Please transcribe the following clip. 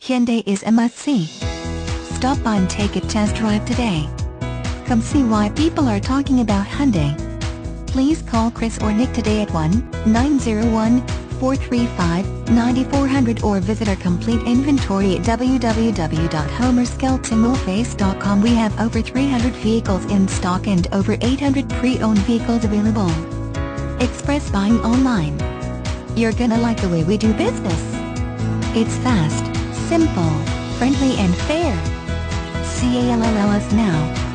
Hyundai is a must-see. Stop by and take a test drive today. Come see why people are talking about Hyundai. Please call Chris or Nick today at 1-901-435-9400 or visit our complete inventory at www.homerskeltonwolfchase.com. We have over 300 vehicles in stock and over 800 pre-owned vehicles available. Express buying online. You're gonna like the way we do business. It's fast, simple, friendly and fair. CALLS now.